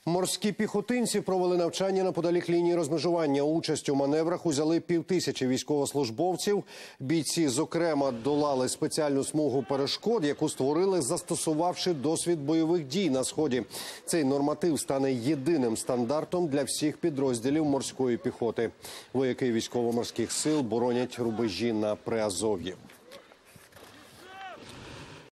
Морські піхотинці провели навчання неподалік лінії розмежування. Участь у маневрах узяли 5000 військовослужбовців. Бійці, зокрема, долали спеціальну смугу перешкод, яку створили, застосувавши досвід бойових дій на Сході. Цей норматив стане єдиним стандартом для всіх підрозділів морської піхоти. Вояки військово-морських сил боронять рубежі на Приазов'ї.